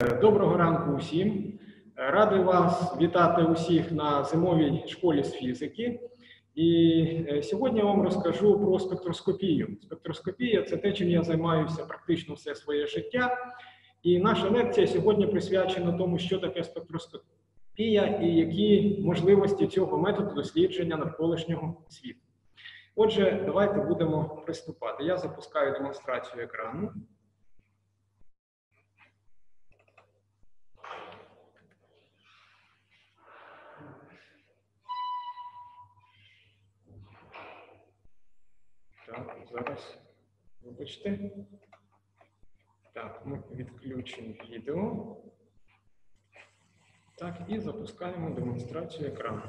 Доброго ранку усім. Радий вас вітати усіх на зимовій школі з фізики. І сьогодні я вам розкажу про спектроскопію. Спектроскопія – це те, чим я займаюся практично все своє життя. І наша лекція сьогодні присвячена тому, що таке спектроскопія і які можливості цього методу дослідження навколишнього світу. Отже, давайте будемо приступати. Я запускаю демонстрацію екрану. Так, зараз, вибачте. Так, ми відключимо відео. Так, і запускаємо демонстрацію екрану.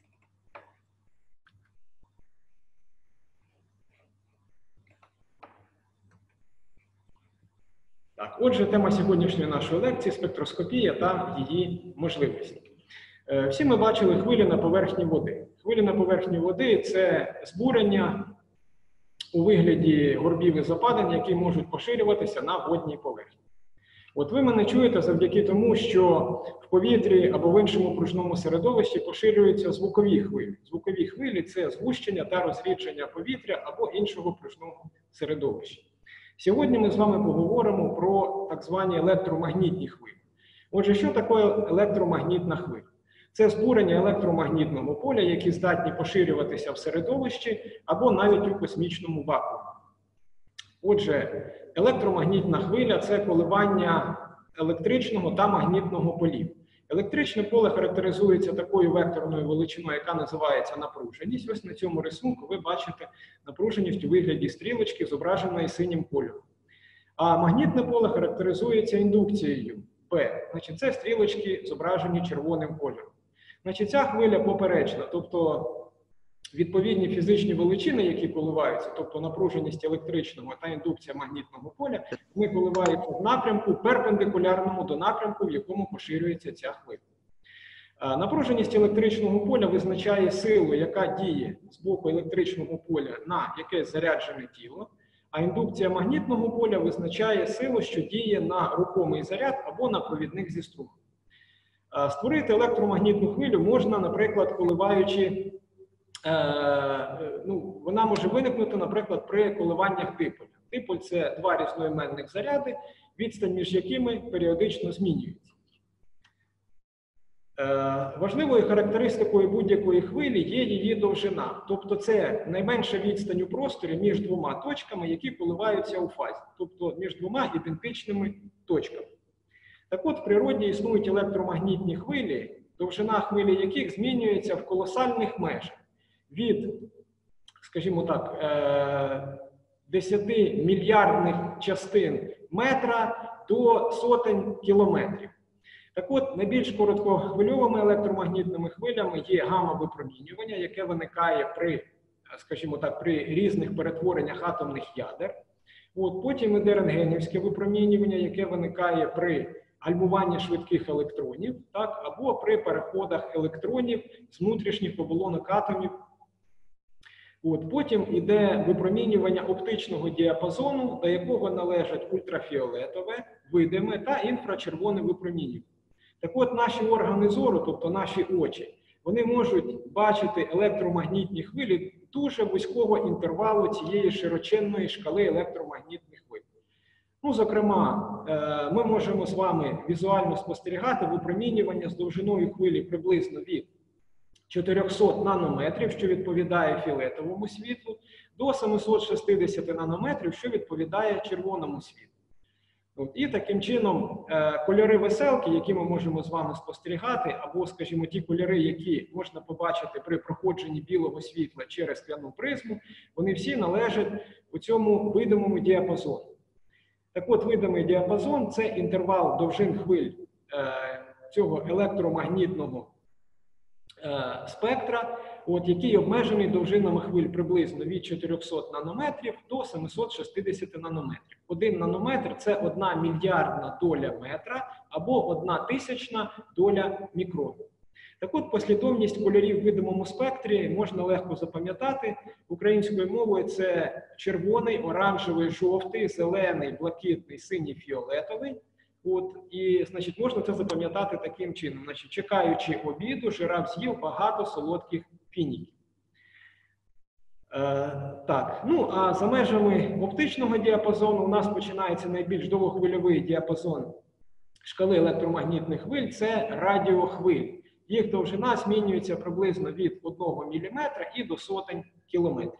Так, отже, тема сьогоднішньої нашої лекції – спектроскопія та її можливості. Всі ми бачили хвилі на поверхні води. Хвилі на поверхні води – це збурення у вигляді горбів і западин, які можуть поширюватися на водній поверхні. От ви мене чуєте завдяки тому, що в повітрі або в іншому пружному середовищі поширюються звукові хвилі. Звукові хвилі – це згущення та розрідження повітря або іншого пружного середовища. Сьогодні ми з вами поговоримо про так звані електромагнітні хвилі. Отже, що таке електромагнітна хвиля? Це збурення електромагнітного поля, які здатні поширюватися в середовищі або навіть у космічному вакуумі. Отже, електромагнітна хвиля – це коливання електричного та магнітного полів. Електричне поле характеризується такою векторною величиною, яка називається напруженість. Ось на цьому рисунку ви бачите напруженість у вигляді стрілочки, зображеної синім кольором. А магнітне поле характеризується індукцією P. Значить, це стрілочки, зображені червоним кольором. Значить, ця хвиля поперечна, тобто відповідні фізичні величини, які коливаються, тобто напруженість електричного та індукція магнітного поля, вони коливаються в напрямку перпендикулярному до напрямку, в якому поширюється ця хвиля. Напруженість електричного поля визначає силу, яка діє з боку електричного поля на якесь заряджене тіло, а індукція магнітного поля визначає силу, що діє на рухомий заряд або на провідник зі струмом. Створити електромагнітну хвилю можна, наприклад, коливаючи, вона може виникнути, наприклад, при коливаннях диполя. Диполь – це два різноіменних заряди, відстань між якими періодично змінюється. Важливою характеристикою будь-якої хвилі є її довжина. Тобто це найменша відстань у просторі між двома точками, які коливаються у фазі. Тобто між двома ідентичними точками. Так от, в природі існують електромагнітні хвилі, довжина хвилі яких змінюється в колосальних межах. Від, скажімо так, 10 мільярдних частин метра до сотень кілометрів. Так от, найбільш короткохвильовими електромагнітними хвилями є гамма-випромінювання, яке виникає при, скажімо так, при різних перетвореннях атомних ядер. От, потім іде рентгенівське випромінювання, яке виникає при гальмуванні швидких електронів, так, або при переходах електронів з внутрішніх оболонок атомів. От, потім іде випромінювання оптичного діапазону, до якого належать ультрафіолетове, видиме та інфрачервоне випромінювання. Так от наші органи зору, тобто наші очі, вони можуть бачити електромагнітні хвилі дуже вузького інтервалу цієї широченної шкали електромагнітних хвиль. Ну, зокрема, ми можемо з вами візуально спостерігати випромінювання з довжиною хвилі приблизно від 400 нанометрів, що відповідає фіолетовому світлу, до 760 нанометрів, що відповідає червоному світлу. І таким чином кольори веселки, які ми можемо з вами спостерігати, або, скажімо, ті кольори, які можна побачити при проходженні білого світла через скляну призму, вони всі належать у цьому видимому діапазону. Так от, видимий діапазон – це інтервал довжин хвиль цього електромагнітного спектра, який обмежений довжинами хвиль приблизно від 400 нанометрів до 760 нанометрів. 1 нанометр – це 1 мільярдна доля метра або 1 тисячна доля мікрону. Так от, послідовність кольорів в видимому спектрі можна легко запам'ятати. Українською мовою це червоний, оранжевий, жовтий, зелений, блакитний, синій, фіолетовий. От, і, значить, можна це запам'ятати таким чином. Значить, чекаючи обіду, жираф з'їв багато солодких фініків. Так, ну а за межами оптичного діапазону у нас починається найбільш довгохвильовий діапазон шкали електромагнітних хвиль – це радіохвиль. Їх довжина змінюється приблизно від 1 мм і до сотень кілометрів.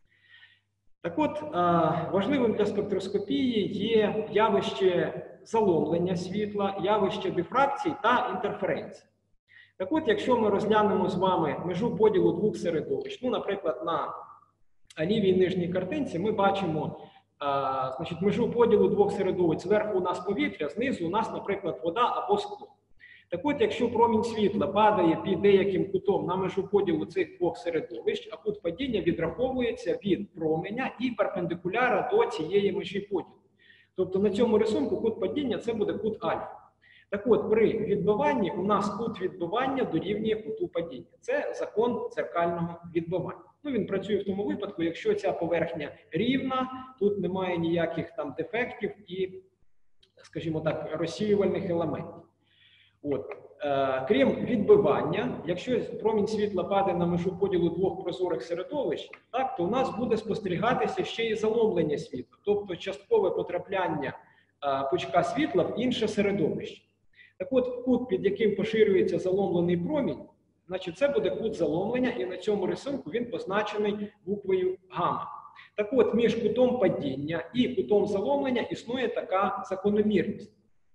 Так от, важливим для спектроскопії є явище заломлення світла, явище дифракцій та інтерференцій. Так от, якщо ми розглянемо з вами межу поділу двох середовищ, ну, наприклад, на лівій нижній картинці ми бачимо значить, межу поділу двох середовищ. Зверху у нас повітря, знизу у нас, наприклад, вода або скло. Так от, якщо промінь світла падає під деяким кутом на межу поділу цих двох середовищ, а кут падіння відраховується від променя і перпендикуляра до цієї межі поділу. Тобто на цьому рисунку кут падіння – це буде кут альфа. Так от, при відбиванні у нас кут відбивання дорівнює куту падіння. Це закон дзеркального відбивання. Ну, він працює в тому випадку, якщо ця поверхня рівна, тут немає ніяких там дефектів і, скажімо так, розсіювальних елементів. От. Крім відбивання, якщо промінь світла падає на межу поділу двох прозорих середовищ, так, то у нас буде спостерігатися ще й заломлення світла, тобто часткове потрапляння пучка світла в інше середовище. Так от, кут, під яким поширюється заломлений промінь, значить, це буде кут заломлення, і на цьому рисунку він позначений буквою гамма. Так от, між кутом падіння і кутом заломлення існує така закономірність,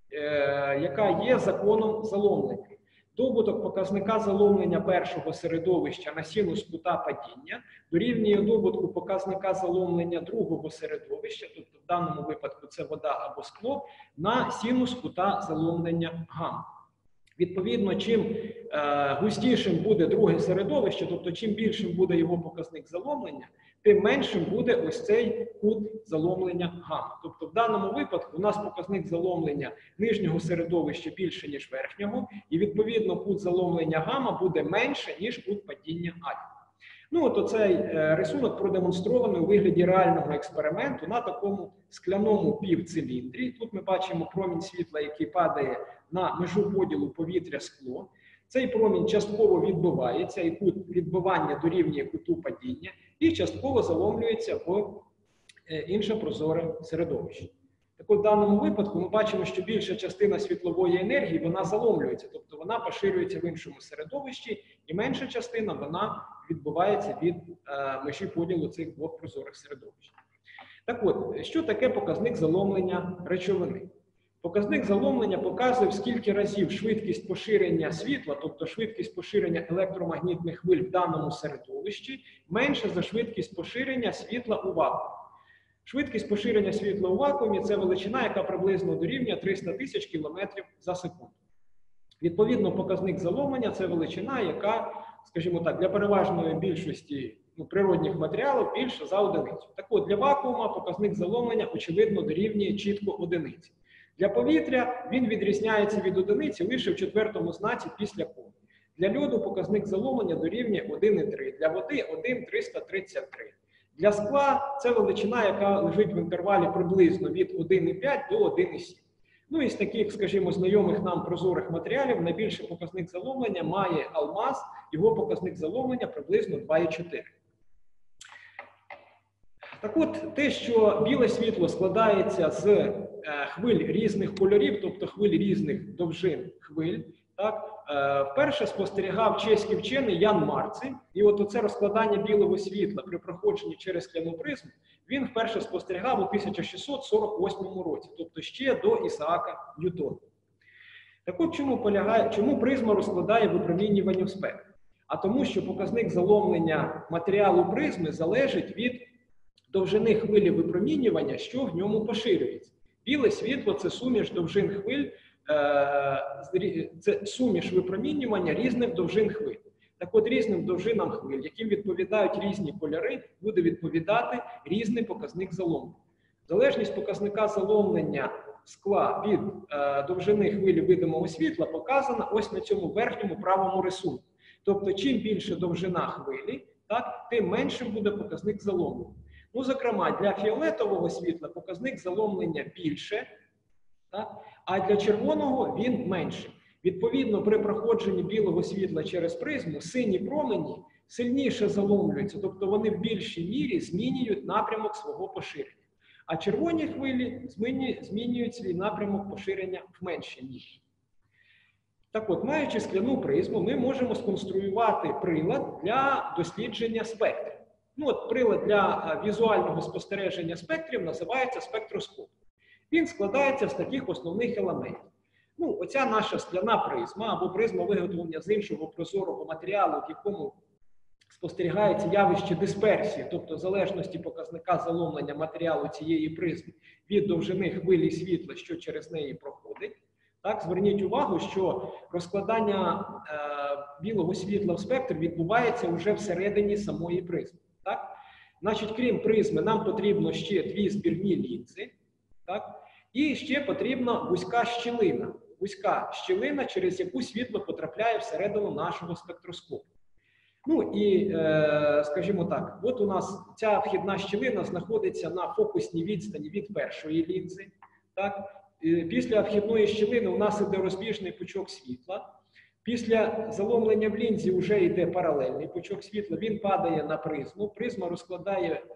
яка є законом заломлення. Добуток показника заломлення першого середовища на синус кута падіння дорівнює добутку показника заломлення другого середовища, тобто в даному випадку це вода або скло, на синус кута заломлення гамма. Відповідно, чим густішим буде друге середовище, тобто чим більшим буде його показник заломлення, тим меншим буде ось цей кут заломлення гамма. Тобто в даному випадку у нас показник заломлення нижнього середовища більше, ніж верхнього, і відповідно кут заломлення гамма буде менше, ніж кут падіння альфа. Ну от оцей рисунок продемонстрований у вигляді реального експерименту на такому скляному півциліндрі. Тут ми бачимо промінь світла, який падає на межу поділу повітря-скло. Цей промінь частково відбивається, і кут відбивання дорівнює куту падіння, і частково заломлюється в інше прозоре середовище. Так от в даному випадку ми бачимо, що більша частина світлової енергії, вона заломлюється, тобто вона поширюється в іншому середовищі, і менша частина, вона відбувається від межі поділу цих двох прозорих середовищ. Так от, що таке показник заломлення речовини? Показник заломлення показує, в скільки разів швидкість поширення світла, тобто швидкість поширення електромагнітних хвиль в даному середовищі, менше за швидкість поширення світла у вакуумі. Швидкість поширення світла у вакуумі – це величина, яка приблизно дорівнює 300 тисяч кілометрів за секунду. Відповідно, показник заломлення – це величина, яка, скажімо так, для переважної більшості природних матеріалів більше за одиницю. Так от, для вакуума показник заломлення, очевидно, дорівнює чітко одиниці. Для повітря він відрізняється від одиниці лише в четвертому знаці після коми. Для льоду показник заломлення дорівнює 1,3, для води 1,333. Для скла це величина, яка лежить в інтервалі приблизно від 1,5 до 1,7. Ну і з таких, скажімо, знайомих нам прозорих матеріалів найбільший показник заломлення має алмаз, його показник заломлення приблизно 2,4. Так от, те, що біле світло складається з хвиль різних кольорів, тобто хвиль різних довжин хвиль, так, вперше спостерігав чеський вчений Ян Марци. І от оце розкладання білого світла при проходженні через скляну призму він вперше спостерігав у 1648 році, тобто ще до Ісаака Ньютона. Так от чому призма розкладає випромінювання в спектр? А тому, що показник заломлення матеріалу призми залежить від довжини хвилі випромінювання, що в ньому поширюється. Біле світло – це суміш довжин хвиль, це суміш випромінювання різних довжин хвиль. Так от різним довжинам хвиль, яким відповідають різні кольори, буде відповідати різний показник заломлення. Залежність показника заломлення скла від довжини хвилі видимого світла показана ось на цьому верхньому правому рисунку. Тобто, чим більше довжина хвилі, так, тим меншим буде показник заломлення. Ну, зокрема, для фіолетового світла показник заломлення більше, Так? А для червоного він менший. Відповідно, при проходженні білого світла через призму сині промені сильніше заломлюються, тобто вони в більшій мірі змінюють напрямок свого поширення. А червоні хвилі змінюють свій напрямок поширення в меншій мірі. Так от, маючи скляну призму, ми можемо сконструювати прилад для дослідження спектрів. Ну, от прилад для візуального спостереження спектрів називається спектроскоп. Він складається з таких основних елементів. Ну, оця наша скляна призма або призма виготовлення з іншого прозорого матеріалу, в якому спостерігається явище дисперсії, тобто залежності показника заломлення матеріалу цієї призми від довжини хвилі світла, що через неї проходить. Так, зверніть увагу, що розкладання білого світла в спектр відбувається вже всередині самої призми. Так? Значить, крім призми, нам потрібно ще дві збірні лінзи. Так? І ще потрібна вузька щілина. Вузька щілина, через яку світло потрапляє всередину нашого спектроскопу. Ну і, скажімо так, от у нас ця вхідна щілина знаходиться на фокусній відстані від першої лінзи. Так? Після вхідної щілини у нас іде розбіжний пучок світла. Після заломлення в лінзі вже йде паралельний пучок світла, він падає на призму. Призма розкладає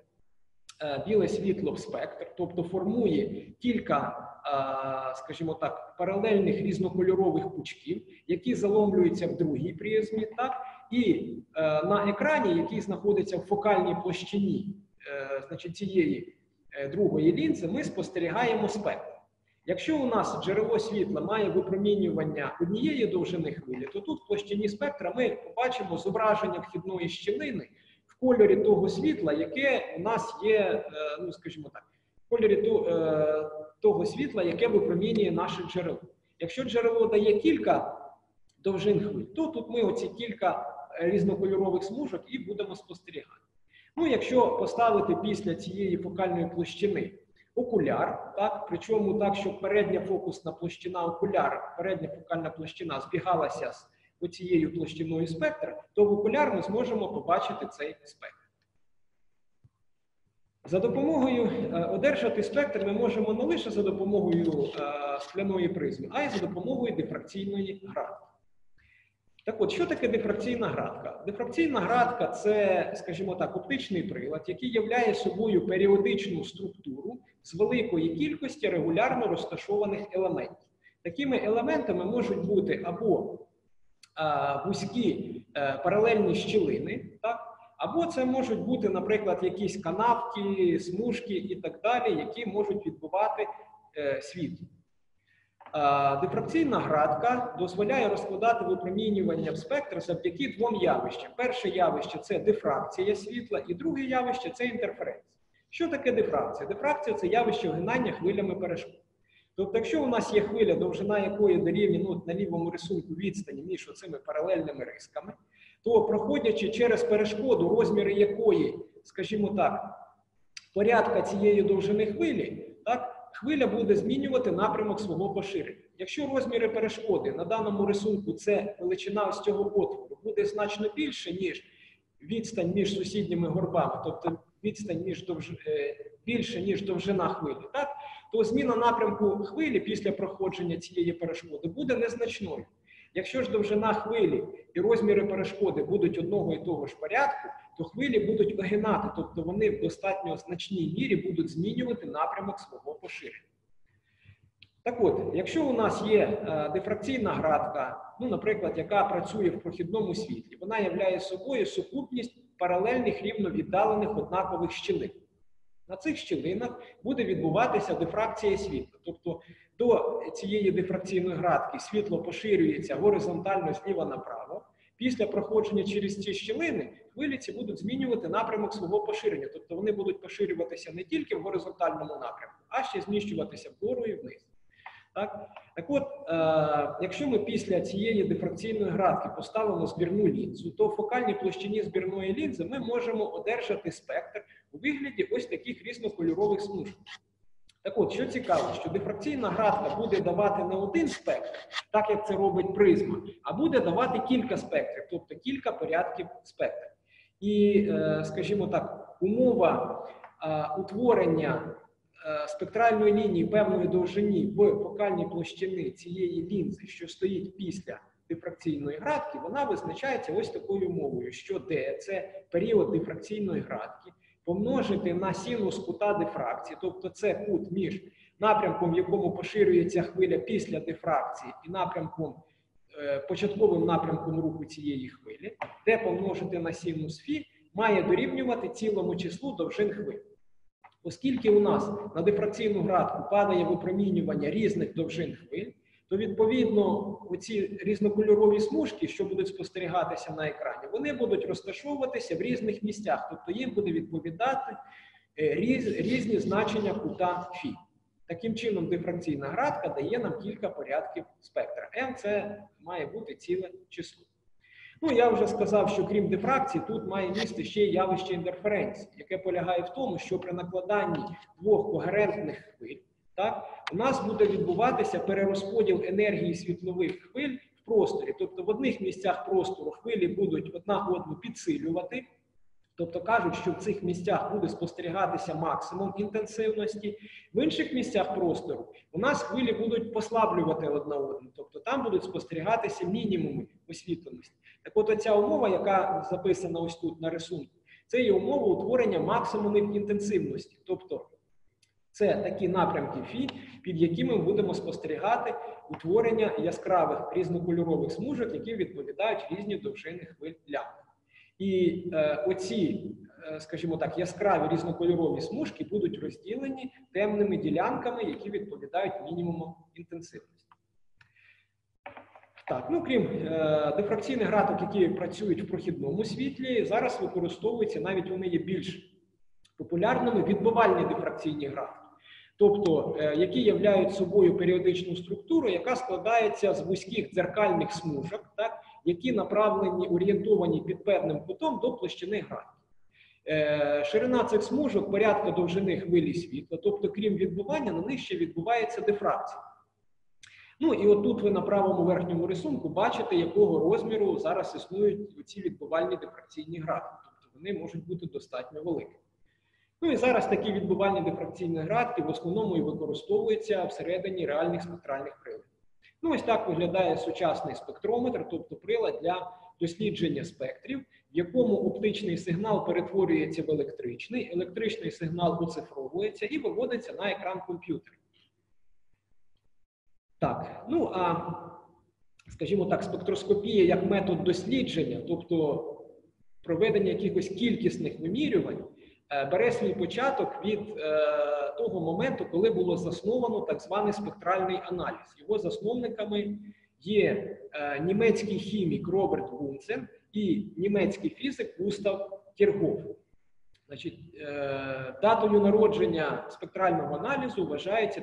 біле світло в спектр, тобто формує кілька, скажімо так, паралельних різнокольорових пучків, які заломлюються в другій призмі. Так? І на екрані, який знаходиться в фокальній площині значить, цієї другої лінзи, ми спостерігаємо спектр. Якщо у нас джерело світла має випромінювання однієї довжини хвилі, то тут в площині спектра ми побачимо зображення вхідної щілини в кольорі того світла, яке у нас є, ну скажімо так, в кольорі того світла, яке випромінює наше джерело. Якщо джерело дає кілька довжин хвиль, то тут ми оці кілька різнокольорових смужок і будемо спостерігати. Ну, якщо поставити після цієї фокальної площини окуляр, так, причому так, щоб передня фокусна площина окуляра, передня фокальна площина збігалася з оцією площиною спектра, то в окуляр ми зможемо побачити цей спектр. За допомогою одержати спектр ми можемо не лише за допомогою скляної призми, а й за допомогою дифракційної градки. Так от, що таке дифракційна градка? Дифракційна градка – це, скажімо так, оптичний прилад, який являє собою періодичну структуру з великої кількості регулярно розташованих елементів. Такими елементами можуть бути або вузькі паралельні щілини, так? Або це можуть бути, наприклад, якісь канавки, смужки і так далі, які можуть відбивати світло. Дифракційна градка дозволяє розкладати випромінювання в спектр завдяки двом явищам. Перше явище – це дифракція світла, і друге явище – це інтерференція. Що таке дифракція? Дифракція – це явище огинання хвилями перешкод. Тобто, якщо у нас є хвиля, довжина якої дорівнює, ну, на лівому рисунку відстані між оцими паралельними рисками, то проходячи через перешкоду, розміри якої, скажімо так, порядка цієї довжини хвилі, так, хвиля буде змінювати напрямок свого поширення. Якщо розміри перешкоди на даному рисунку, це величина ось цього отвору, буде значно більше, ніж відстань між сусідніми горбами, тобто відстань більше, ніж довжина хвилі, так, то зміна напрямку хвилі після проходження цієї перешкоди буде незначною. Якщо ж довжина хвилі і розміри перешкоди будуть одного і того ж порядку, то хвилі будуть огинати, тобто вони в достатньо значній мірі будуть змінювати напрямок свого поширення. Так от, якщо у нас є дифракційна градка, ну, наприклад, яка працює в прохідному світлі, вона являє собою сукупність паралельних рівно віддалених однакових щілин. На цих щілинах буде відбуватися дифракція світла, тобто до цієї дифракційної градки світло поширюється горизонтально зліва направо. Після проходження через ці щілини хвилі ці будуть змінювати напрямок свого поширення. Тобто вони будуть поширюватися не тільки в горизонтальному напрямку, а ще зміщуватися вгору і вниз. Так от, якщо ми після цієї дифракційної градки поставимо збірну лінзу, то в фокальній площині збірної лінзи ми можемо одержати спектр у вигляді ось таких різнокольорових смужок. Так от, що цікаво, що дифракційна градка буде давати не один спектр, так як це робить призма, а буде давати кілька спектрів, тобто кілька порядків спектрів. І, скажімо так, умова утворення спектральної лінії певної довжини в фокальній площини цієї лінзи, що стоїть після дифракційної градки, вона визначається ось такою умовою, що D – це період дифракційної градки, помножити на синус кута дифракції, тобто це кут між напрямком, в якому поширюється хвиля після дифракції, і початковим напрямком руху цієї хвилі, D помножити на синус φ має дорівнювати цілому числу довжин хвиль. Оскільки у нас на дифракційну градку падає випромінювання різних довжин хвиль, то, відповідно, оці різнокольорові смужки, що будуть спостерігатися на екрані, вони будуть розташовуватися в різних місцях, тобто їм буде відповідати різні значення кута φ. Таким чином, дифракційна градка дає нам кілька порядків спектра. M – це має бути ціле число. Ну, я вже сказав, що крім дифракції, тут має місце ще й явище інтерференції, яке полягає в тому, що при накладанні двох когерентних хвиль, у нас буде відбуватися перерозподіл енергії світлових хвиль в просторі. Тобто в одних місцях простору хвилі будуть одна одну підсилювати, тобто кажуть, що в цих місцях буде спостерігатися максимум інтенсивності. В інших місцях простору у нас хвилі будуть послаблювати одна одну, тобто там будуть спостерігатися мінімуми освітленості. Так от оця умова, яка записана ось тут на рисунку, це є умова утворення максимумів інтенсивності. Тобто це такі напрямки φ, під якими ми будемо спостерігати утворення яскравих різнокольорових смужок, які відповідають різні довжини хвиль лямбда. І оці, скажімо так, яскраві різнокольорові смужки будуть розділені темними ділянками, які відповідають мінімуму інтенсивності. Так, ну, крім дифракційних градок, які працюють в прохідному світлі, зараз використовуються, навіть вони є більш популярними, відбивальні дифракційні градки. Тобто, які являють собою періодичну структуру, яка складається з вузьких дзеркальних смужок, так, які направлені, орієнтовані під певним кутом до площини градки. Ширина цих смужок порядка довжини хвилі світла, тобто, крім відбивання, на них ще відбувається дифракція. Ну і отут ви на правому верхньому рисунку бачите, якого розміру зараз існують ці відбивальні дифракційні градки. Тобто вони можуть бути достатньо великі. Ну і зараз такі відбивальні дифракційні градки в основному і використовуються всередині реальних спектральних приладів. Ну ось так виглядає сучасний спектрометр, тобто прилад для дослідження спектрів, в якому оптичний сигнал перетворюється в електричний, електричний сигнал оцифровується і виводиться на екран комп'ютера. Так, ну а, скажімо так, спектроскопія як метод дослідження, тобто проведення якихось кількісних вимірювань, бере свій початок від того моменту, коли було засновано так званий спектральний аналіз. Його засновниками є німецький хімік Роберт Бунцен і німецький фізик Густав Кірхоф. Значить, датою народження спектрального аналізу вважається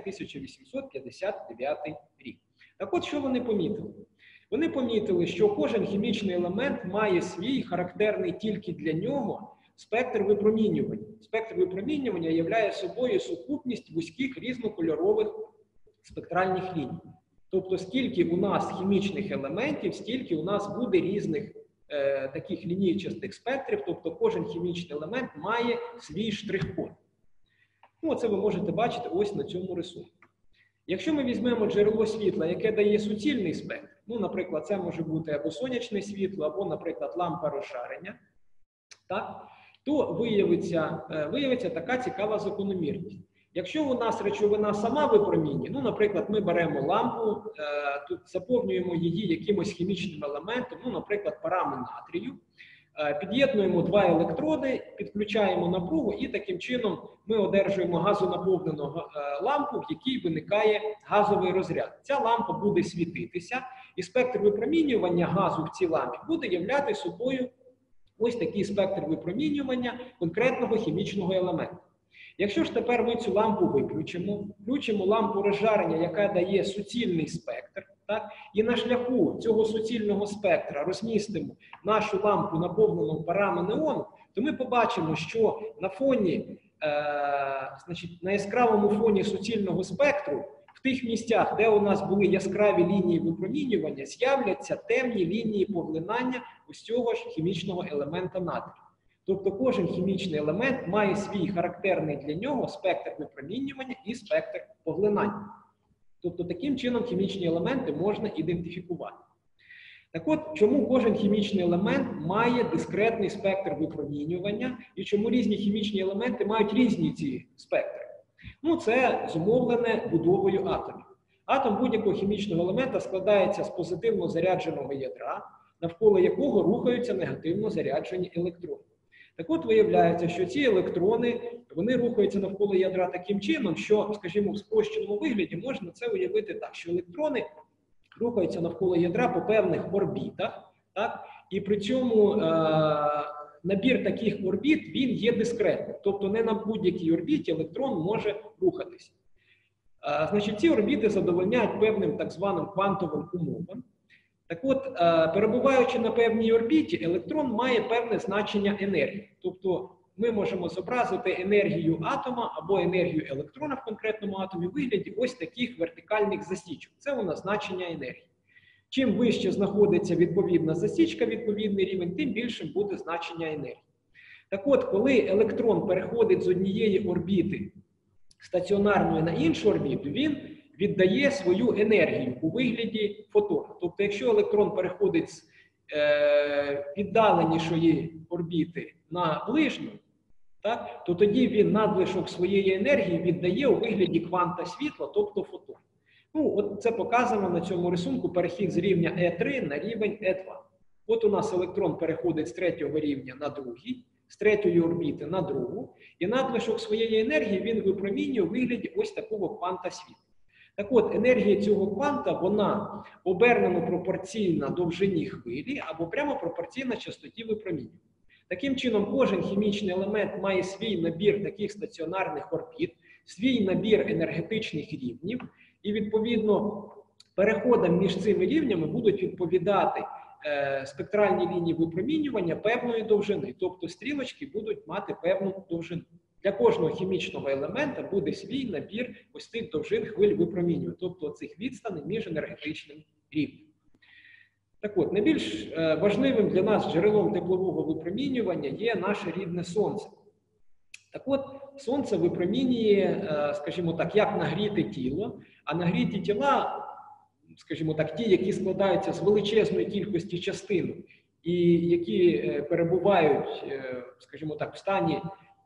1859 рік. Так от, що вони помітили? Вони помітили, що кожен хімічний елемент має свій характерний тільки для нього спектр випромінювання. Спектр випромінювання являє собою сукупність вузьких різнокольорових спектральних ліній. Тобто, скільки у нас хімічних елементів, стільки у нас буде різних таких лінійчастих спектрів, тобто кожен хімічний елемент має свій штрих-код. Ну, це ви можете бачити ось на цьому рисунку. Якщо ми візьмемо джерело світла, яке дає суцільний спектр, ну, наприклад, це може бути або сонячне світло, або, наприклад, лампа розшарення, так, то виявиться така цікава закономірність. Якщо у нас речовина сама випромінює, ну, наприклад, ми беремо лампу, тут заповнюємо її якимось хімічним елементом, ну, наприклад, парами натрію, під'єднуємо два електроди, підключаємо напругу і таким чином ми одержуємо газонаповнену лампу, в якій виникає газовий розряд. Ця лампа буде світитися і спектр випромінювання газу в цій лампі буде являти собою ось такий спектр випромінювання конкретного хімічного елементу. Якщо ж тепер ми цю лампу включимо лампу розжарення, яка дає суцільний спектр, так, і на шляху цього суцільного спектра розмістимо нашу лампу, наповнену парами неону, то ми побачимо, що на фоні, на яскравому фоні суцільного спектру, в тих місцях, де у нас були яскраві лінії випромінювання, з'являться темні лінії поглинання ось цього ж хімічного елемента натрію. Тобто кожен хімічний елемент має свій характерний для нього спектр випромінювання і спектр поглинання. Тобто таким чином хімічні елементи можна ідентифікувати. Так от, чому кожен хімічний елемент має дискретний спектр випромінювання і чому різні хімічні елементи мають різні ці спектри? Ну, це зумовлене будовою атомів. Атом будь-якого хімічного елемента складається з позитивно зарядженого ядра, навколо якого рухаються негативно заряджені електрони. Так от виявляється, що ці електрони, вони рухаються навколо ядра таким чином, що, скажімо, в спрощеному вигляді можна це уявити так, що електрони рухаються навколо ядра по певних орбітах, так? І при цьому набір таких орбіт, він є дискретним. Тобто не на будь-якій орбіті електрон може рухатися. Значить, ці орбіти задовольняють певним так званим квантовим умовам. Так от, перебуваючи на певній орбіті, електрон має певне значення енергії. Тобто ми можемо зобразити енергію атома або енергію електрона в конкретному атомі в вигляді ось таких вертикальних засічок. Це у нас значення енергії. Чим вище знаходиться відповідна засічка, відповідний рівень, тим більшим буде значення енергії. Так от, коли електрон переходить з однієї орбіти стаціонарної на іншу орбіту, він віддає свою енергію у вигляді фотона. Тобто, якщо електрон переходить з віддаленішої орбіти на ближню, так, то тоді він надлишок своєї енергії віддає у вигляді кванта світла, тобто фотон. Ну, от це показано на цьому рисунку перехід з рівня Е3 на рівень Е2. От у нас електрон переходить з третього рівня на другий, з третьої орбіти на другу, і надлишок своєї енергії він випромінює у вигляді ось такого кванта світла. Так от, енергія цього кванта, вона обернено пропорційна довжині хвилі або прямо пропорційна частоті випромінювання. Таким чином, кожен хімічний елемент має свій набір таких стаціонарних орбіт, свій набір енергетичних рівнів, і, відповідно, переходам між цими рівнями будуть відповідати спектральні лінії випромінювання певної довжини. Тобто стрілочки будуть мати певну довжину. Для кожного хімічного елемента буде свій набір ось цих довжин хвиль випромінювання, тобто цих відстаней між енергетичним рівнем. Так от, найбільш важливим для нас джерелом теплового випромінювання є наше рідне Сонце. Так от, Сонце випромінює, скажімо так, як нагріте тіло, а нагріті тіла, скажімо так, ті, які складаються з величезної кількості частин і які перебувають, скажімо так, в стані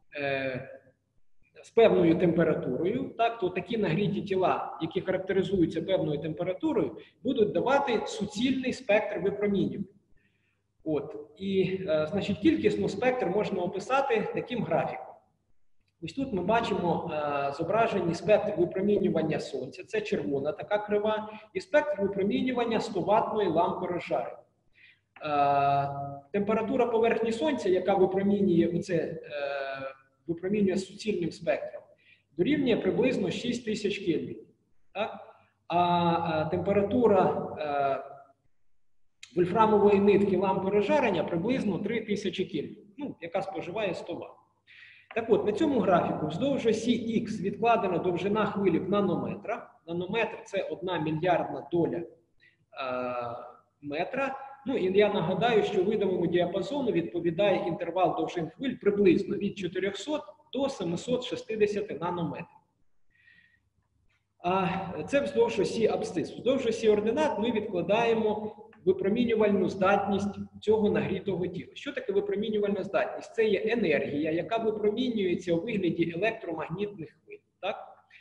з певною температурою, так, то такі нагріті тіла, які характеризуються певною температурою, будуть давати суцільний спектр випромінювання. От. І, значить, кількісно спектр можна описати таким графіком. Ось тут ми бачимо зображені спектр випромінювання Сонця, це червона така крива, і спектр випромінювання 100-ваттної лампи розжарення. Температура поверхні Сонця, яка випромінює суцільним спектром, дорівнює приблизно 6000 Кельвін. А температура вольфрамової нитки лампи розжарення приблизно 3000 Кельвін, ну, яка споживає 100 Вт. Так от, на цьому графіку вздовж осі Х відкладена довжина хвилі в нанометрах. Нанометр – це 1 мільярдна доля метра. Ну, і я нагадаю, що видимому діапазону відповідає інтервал довжин хвиль приблизно від 400 до 760 нанометрів. Це вздовж осі абсцису. Вздовж осі ординат ми відкладаємо випромінювальну здатність цього нагрітого тіла. Що таке випромінювальна здатність? Це є енергія, яка випромінюється у вигляді електромагнітних хвиль. Так?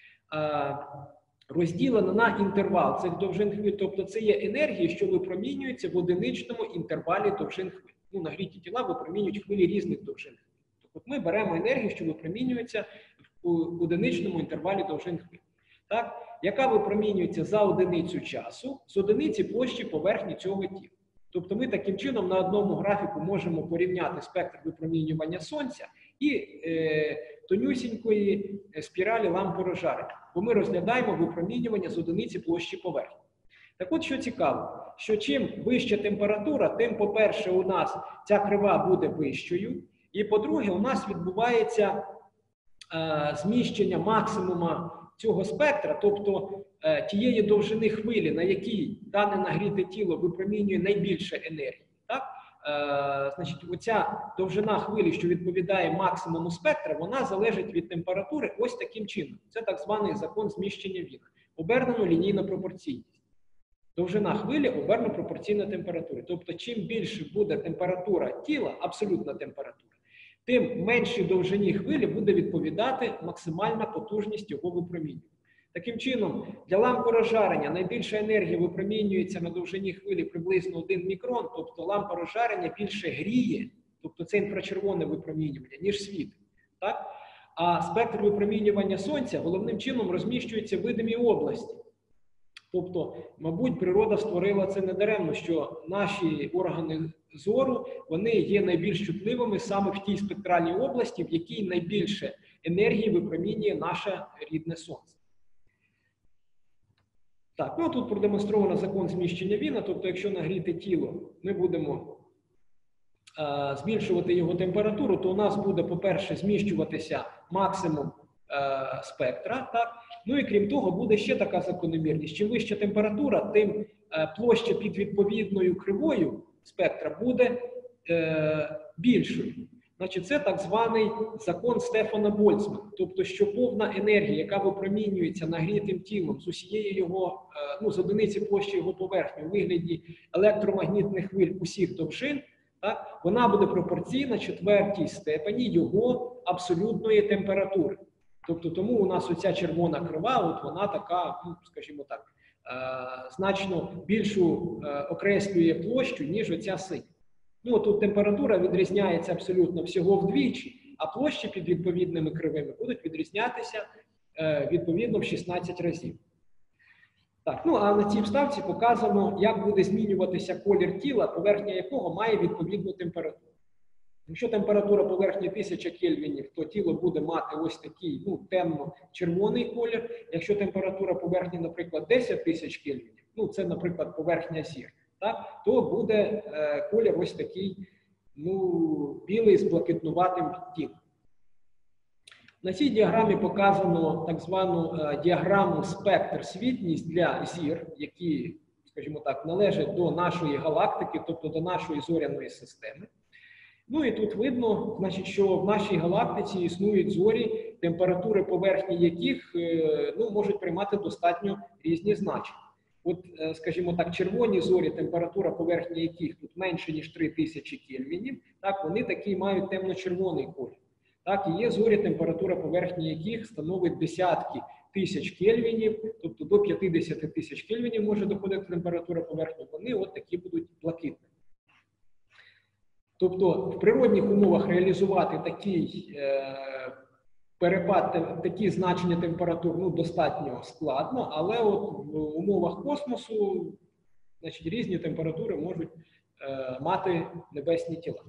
Розділена на інтервал цих довжин хвиль, тобто це є енергія, що випромінюється в одиничному інтервалі довжин хвиль. Ну, нагріті тіла випромінюють хвилі різних довжин хвиль. Тобто ми беремо енергію, що випромінюється в одиничному інтервалі довжин хвиль. Так? Яка випромінюється за одиницю часу з одиниці площі поверхні цього тіла. Тобто ми таким чином на одному графіку можемо порівняти спектр випромінювання Сонця і тонюсінької спіралі лампи розжарення, бо ми розглядаємо випромінювання з одиниці площі поверхні. Так от, що цікаво, що чим вища температура, тим, по-перше, у нас ця крива буде вищою, і, по-друге, у нас відбувається зміщення максимума цього спектра, тобто тієї довжини хвилі, на якій дане нагріте тіло випромінює найбільше енергії. Так? значить, оця довжина хвилі, що відповідає максимуму спектра, вона залежить від температури ось таким чином. Це так званий закон зміщення Віна. Обернено лінійна пропорційність. Довжина хвилі обернено пропорційна температурі. Тобто, чим більше буде температура тіла, абсолютна температура, тим меншій довжині хвилі буде відповідати максимальна потужність його випромінювання. Таким чином, для лампи розжарення найбільша енергія випромінюється на довжині хвилі приблизно 1 мікрон, тобто лампа розжарення більше гріє, тобто це інфрачервоне випромінювання, ніж світ. Так? А спектр випромінювання Сонця головним чином розміщується в видимій області. Тобто, мабуть, природа створила це недаремно, що наші органи зору, вони є найбільш чутливими саме в тій спектральній області, в якій найбільше енергії випромінює наше рідне Сонце. Так, ну тут продемонстровано закон зміщення Віна, тобто якщо нагріти тіло, ми будемо збільшувати його температуру, то у нас буде, по-перше, зміщуватися максимум спектра, так? Ну і крім того, буде ще така закономірність. Чим вища температура, тим площа під відповідною кривою спектра буде більшою. Значить, це так званий закон Стефана Больцмана. Тобто, що повна енергія, яка випромінюється нагрітим тілом з усієї його, з одиниці площі його поверхні у вигляді електромагнітних хвиль усіх довжин, так, вона буде пропорційна четвертій степені його абсолютної температури. Тобто, тому у нас оця червона крива, от вона така, скажімо так, значно більшу окреслює площу, ніж оця синя. Ну, тут температура відрізняється абсолютно всього вдвічі, а площі під відповідними кривими будуть відрізнятися відповідно в 16 разів. Так, ну а на цій вставці показано, як буде змінюватися колір тіла, поверхня якого має відповідну температуру. Якщо температура поверхні 1000 кельвінів, то тіло буде мати ось такий темно-червоний колір. Якщо температура поверхні, наприклад, 10 тисяч кельвінів, це, наприклад, поверхня зір, так, то буде колір ось такий, білий з блакитнуватим відтінком. На цій діаграмі показано так звану діаграму спектр-світність для зір, які, скажімо так, належать до нашої галактики, тобто до нашої зоряної системи. Ну і тут видно, значить, що в нашій галактиці існують зорі, температури поверхні яких можуть приймати достатньо різні значення. От, скажімо так, червоні зорі, температура поверхні яких тут менше, ніж 3000 кельвінів, так, вони такий мають темно-червоний колір. Так, і є зорі, температура поверхні яких становить десятки тисяч кельвінів, тобто до 50 тисяч кельвінів може доходити температура поверхні, вони от такі будуть блакитні. Тобто в природних умовах реалізувати такий перепад, такі значення температур достатньо складно, але от в умовах космосу, значить, різні температури можуть мати небесні тіла.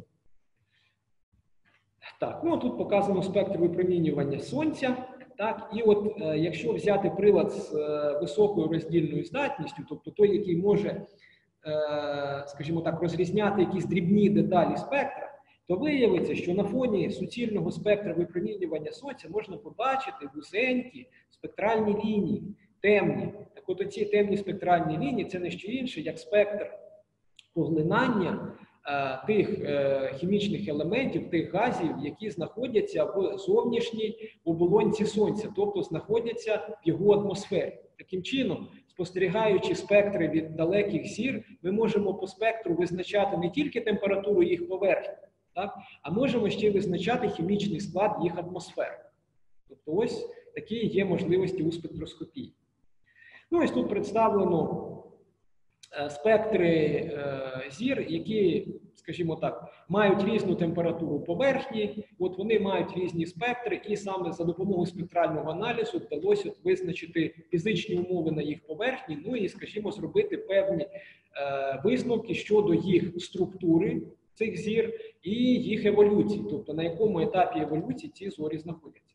Так, тут показано спектр випромінювання Сонця. Так, і от якщо взяти прилад з високою роздільною здатністю, тобто той, який може, скажімо так, розрізняти якісь дрібні деталі спектра, то виявиться, що на фоні суцільного спектра випромінювання Сонця можна побачити вузенькі спектральні лінії, темні. Так от оці темні спектральні лінії – це не що інше, як спектр поглинання тих хімічних елементів, тих газів, які знаходяться в зовнішній оболонці Сонця, тобто знаходяться в його атмосфері. Таким чином, спостерігаючи спектри від далеких зір, ми можемо по спектру визначати не тільки температуру їх поверхні, так, а можемо ще визначати хімічний склад їх атмосфери. Тобто ось такі є можливості у спектроскопії. Ну, ось тут представлено спектри зір, які, скажімо так, мають різну температуру поверхні, от вони мають різні спектри, і саме за допомогою спектрального аналізу вдалося визначити фізичні умови на їх поверхні, ну і, скажімо, зробити певні висновки щодо їх структури, цих зір, і їх еволюції, тобто на якому етапі еволюції ці зорі знаходяться.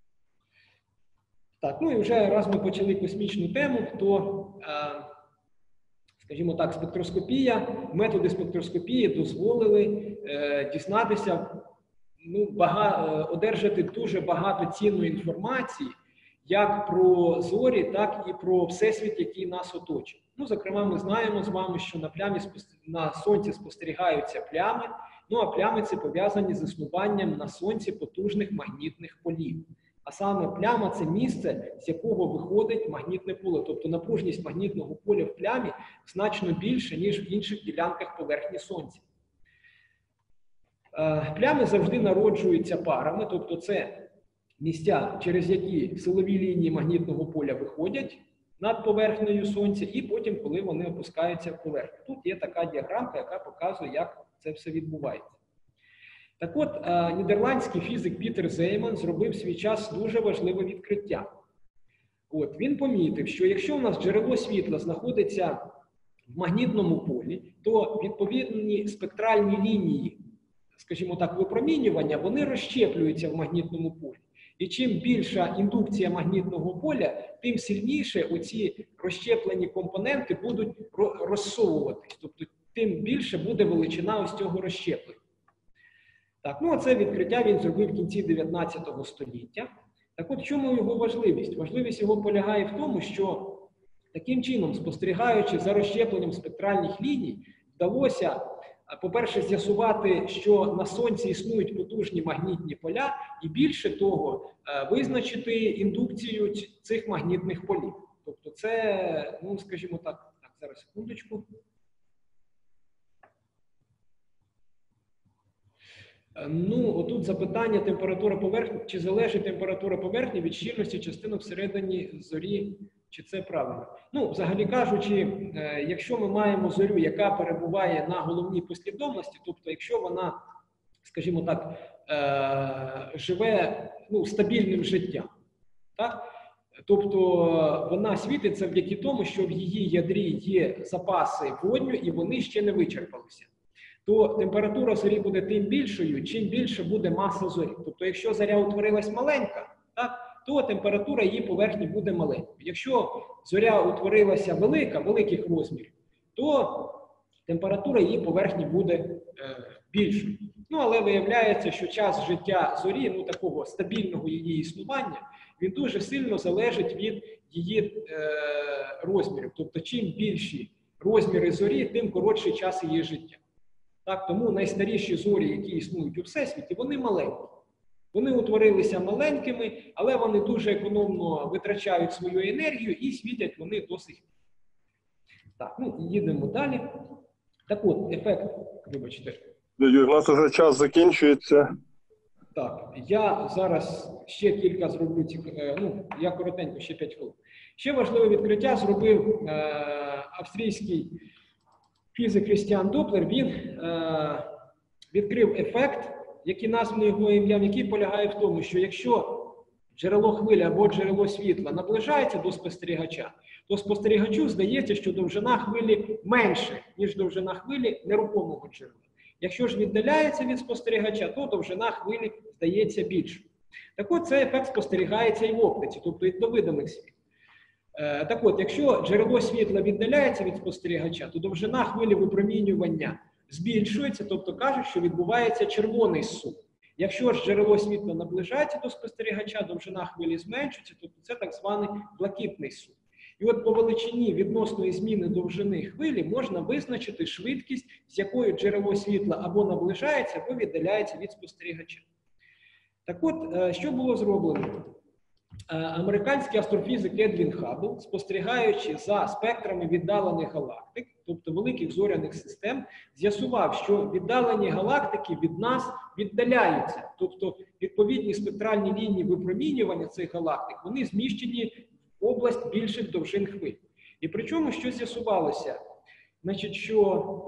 Так, ну і вже раз ми почали космічну тему, то, скажімо так, спектроскопія, методи спектроскопії дозволили дізнатися, одержати дуже багато цінної інформації, як про зорі, так і про всесвіт, який нас оточує. Ну, зокрема, ми знаємо з вами, що на Сонці спостерігаються плями, ну а плями ці пов'язані з існуванням на Сонці потужних магнітних полів. А саме пляма – це місце, з якого виходить магнітне поле. Тобто напружність магнітного поля в плямі значно більше, ніж в інших ділянках поверхні Сонця. Плями завжди народжуються парами, тобто це місця, через які силові лінії магнітного поля виходять над поверхнею Сонця, і потім, коли вони опускаються в поверхню. Тут є така діаграмка, яка показує, як це все відбувається. Так от, нідерландський фізик Пітер Зейман зробив в свій час дуже важливе відкриття. От, він помітив, що якщо у нас джерело світла знаходиться в магнітному полі, то відповідні спектральні лінії, скажімо так, випромінювання, вони розщеплюються в магнітному полі. І чим більша індукція магнітного поля, тим сильніше оці розщеплені компоненти будуть розсовуватись. Тобто, тим більше буде величина ось цього розщеплення. Так, ну, це відкриття він зробив в кінці 19 століття. Так от, в чому його важливість? Важливість його полягає в тому, що таким чином, спостерігаючи за розщепленням спектральних ліній, вдалося, по-перше, з'ясувати, що на Сонці існують потужні магнітні поля, і більше того, визначити індукцію цих магнітних полів. Тобто це, ну, скажімо так, зараз секундочку. Ну, отут запитання температура поверхні, чи залежить температура поверхні від щільності частинок всередині зорі, чи це правильно? Ну, взагалі кажучи, якщо ми маємо зорю, яка перебуває на головній послідовності, тобто якщо вона, скажімо так, живе, ну, стабільним життям, так? Тобто вона світить завдяки тому, що в її ядрі є запаси водню і вони ще не вичерпалися, то температура зорі буде тим більшою, чим більше буде маса зорі. Тобто, якщо зоря утворилась маленька, так, то температура її поверхні буде маленькою. Якщо зоря утворилася велика, великих розмірів, то температура її поверхні буде більшою. Ну, але виявляється, що час життя зорі, ну, такого стабільного її існування, він дуже сильно залежить від її розмірів. Тобто, чим більші розміри зорі, тим коротший час її життя. Так, тому найстаріші зорі, які існують у Всесвіті, вони маленькі. Вони утворилися маленькими, але вони дуже економно витрачають свою енергію і світять вони до сих пір. Так, ну, їдемо далі. Так от, ефект, вибачте. У нас вже час закінчується. Так, я зараз ще кілька зроблю цих, ну, я коротенько, ще 5 хвилин. Ще важливе відкриття зробив австрійський фізик Крістіан Доплер. Він відкрив ефект, який названий його ім'ям, який полягає в тому, що якщо джерело хвилі або джерело світла наближається до спостерігача, то спостерігачу здається, що довжина хвилі менше, ніж довжина хвилі нерухомого джерела. Якщо ж віддаляється від спостерігача, то довжина хвилі здається більшою. Так от, цей ефект спостерігається і в оптиці, тобто і до видимих світ. Так от, якщо джерело світла віддаляється від спостерігача, то довжина хвилі випромінювання збільшується, тобто кажуть, що відбувається червоний зсув. Якщо ж джерело світла наближається до спостерігача, довжина хвилі зменшується, тобто це так званий блакитний зсув. І от по величині відносної зміни довжини хвилі можна визначити швидкість, з якою джерело світла або наближається, або віддаляється від спостерігача. Так от, що було зроблено? Американський астрофізик Едвін Хаббл, спостерігаючи за спектрами віддалених галактик, тобто великих зоряних систем, з'ясував, що віддалені галактики від нас віддаляються. Тобто відповідні спектральні лінії випромінювання цих галактик, вони зміщені в область більших довжин хвиль. І причому, що з'ясувалося? Значить, що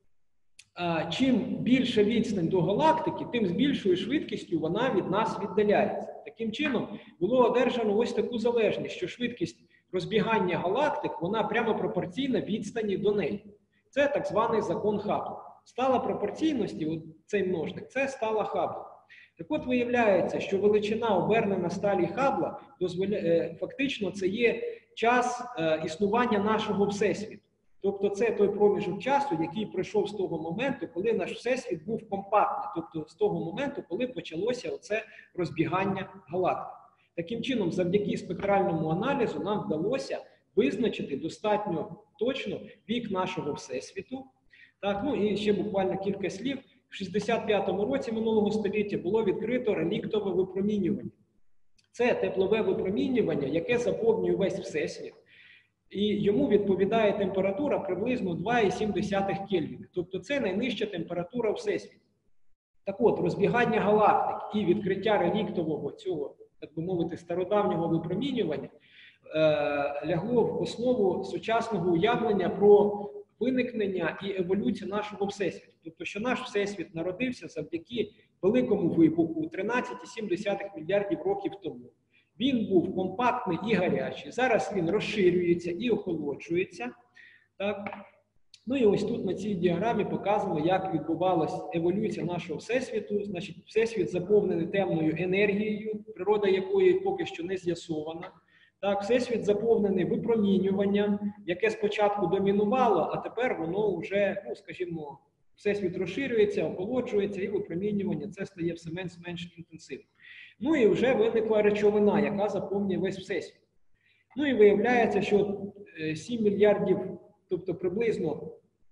чим більша відстань до галактики, тим з більшою швидкістю вона від нас віддаляється. Таким чином, було одержано ось таку залежність, що швидкість розбігання галактик, вона прямо пропорційна відстані до неї. Це так званий закон Хаббла. Стала пропорційності, от цей множник, це стала Хаббла. Так от виявляється, що величина обернена сталі Хаббла, фактично це є час існування нашого Всесвіту. Тобто це той проміжок часу, який пройшов з того моменту, коли наш Всесвіт був компактний. Тобто з того моменту, коли почалося оце розбігання галактик. Таким чином, завдяки спектральному аналізу нам вдалося визначити достатньо точно вік нашого Всесвіту. Так, ну і ще буквально кілька слів. В 65-му році минулого століття було відкрито реліктове випромінювання. Це теплове випромінювання, яке заповнює весь Всесвіт. І йому відповідає температура приблизно 2,7 Кельвіна. Тобто це найнижча температура Всесвіту. Так от, розбігання галактик і відкриття реліктового цього, так би мовити, стародавнього випромінювання лягло в основу сучасного уявлення про виникнення і еволюцію нашого Всесвіту. Тобто, що наш Всесвіт народився завдяки великому вибуху 13,7 мільярдів років тому. Він був компактний і гарячий. Зараз він розширюється і охолоджується. Так? Ну і ось тут на цій діаграмі показано, як відбувалася еволюція нашого Всесвіту. Значить, Всесвіт заповнений темною енергією, природа якої поки що не з'ясована. Так, Всесвіт заповнений випромінюванням, яке спочатку домінувало, а тепер воно вже, ну, скажімо, Всесвіт розширюється, охолоджується, і випромінювання це стає все менш інтенсивним. Ну і вже виникла речовина, яка заповнює весь Всесвіт. Ну і виявляється, що 7 мільярдів, тобто приблизно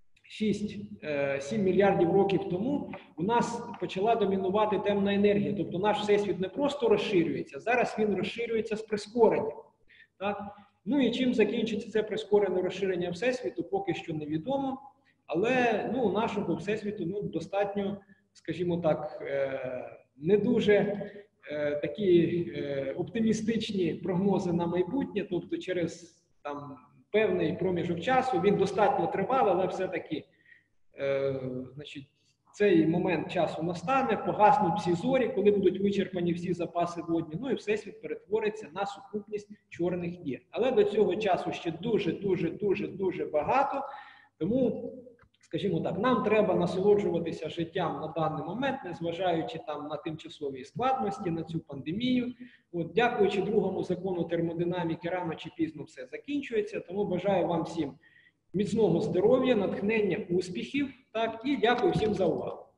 7 мільярдів років тому у нас почала домінувати темна енергія. Тобто наш Всесвіт не просто розширюється, зараз він розширюється з прискоренням. Так? Ну і чим закінчиться це прискорене розширення Всесвіту, поки що невідомо. Але ну, у нашого Всесвіту ну, достатньо, скажімо так, не дуже такі оптимістичні прогнози на майбутнє. Тобто через там, певний проміжок часу, він достатньо тривалий, але все-таки значить, цей момент часу настане, погаснуть всі зорі, коли будуть вичерпані всі запаси водні, ну і Всесвіт перетвориться на сукупність чорних дір. Але до цього часу ще дуже багато, тому, скажімо так, нам треба насолоджуватися життям на даний момент, незважаючи там на тимчасові складності, на цю пандемію. От, дякуючи другому закону термодинаміки, рано чи пізно все закінчується, тому бажаю вам всім міцного здоров'я, натхнення, успіхів, так, і дякую всім за увагу.